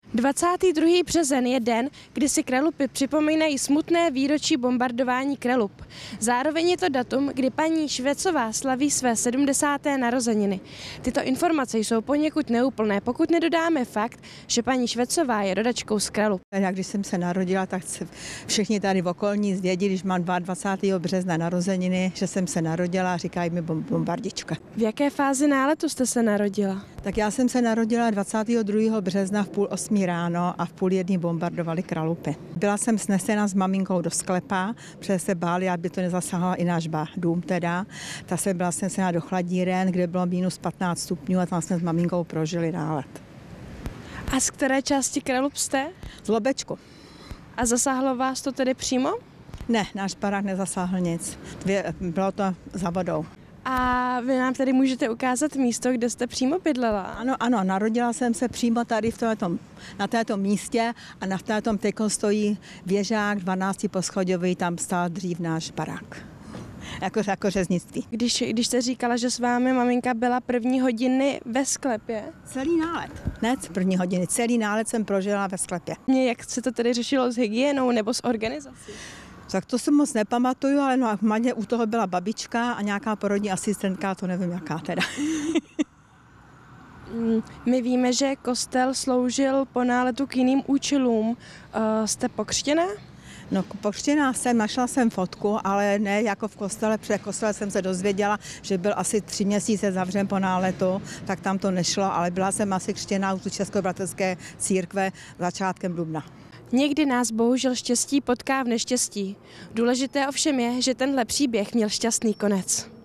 22. březen je den, kdy si Kralupy připomínají smutné výročí bombardování Kralup. Zároveň je to datum, kdy paní Švecová slaví své 70. narozeniny. Tyto informace jsou poněkud neúplné, pokud nedodáme fakt, že paní Švecová je rodačkou z Kralup. Já když jsem se narodila, tak všichni tady v okolní zvědí, když mám 22. března narozeniny, že jsem se narodila a říkají mi bombardička. V jaké fázi náletu jste se narodila? Tak já jsem se narodila 22. března v 7:30 ráno a v 12:30 bombardovali Kralupy. Byla jsem snesena s maminkou do sklepa, protože se báli, aby to nezasahoval i náš dům teda. Ta jsem byla snesena do chladíren, kde bylo minus 15 stupňů a tam jsme s maminkou prožili nálet. A z které části Kralup jste? Z Lobečku. A zasáhlo vás to tedy přímo? Ne, náš barák nezasáhl nic. Bylo to za vodou. A vy nám tady můžete ukázat místo, kde jste přímo bydlela? Ano, narodila jsem se přímo tady na této místě a na této teďko stojí věžák 12 poschodový, tam stál dřív náš barák. Jako řeznictví. Když jste říkala, že s vámi maminka byla první hodiny ve sklepě? Celý nálet. Ne první hodiny, celý nálet jsem prožila ve sklepě. Jak se to tedy řešilo s hygienou nebo s organizací? Tak to si moc nepamatuju, ale no, u toho byla babička a nějaká porodní asistentka, to nevím jaká teda. My víme, že kostel sloužil po náletu k jiným účelům. Jste pokřtěná? No, pokřtěná jsem, našla jsem fotku, ale ne jako v kostele, protože v kostele jsem se dozvěděla, že byl asi 3 měsíce zavřen po náletu, tak tam to nešlo, ale byla jsem asi křtěná u Českobratrské církve začátkem dubna. Někdy nás bohužel štěstí potká v neštěstí. Důležité ovšem je, že tenhle příběh měl šťastný konec.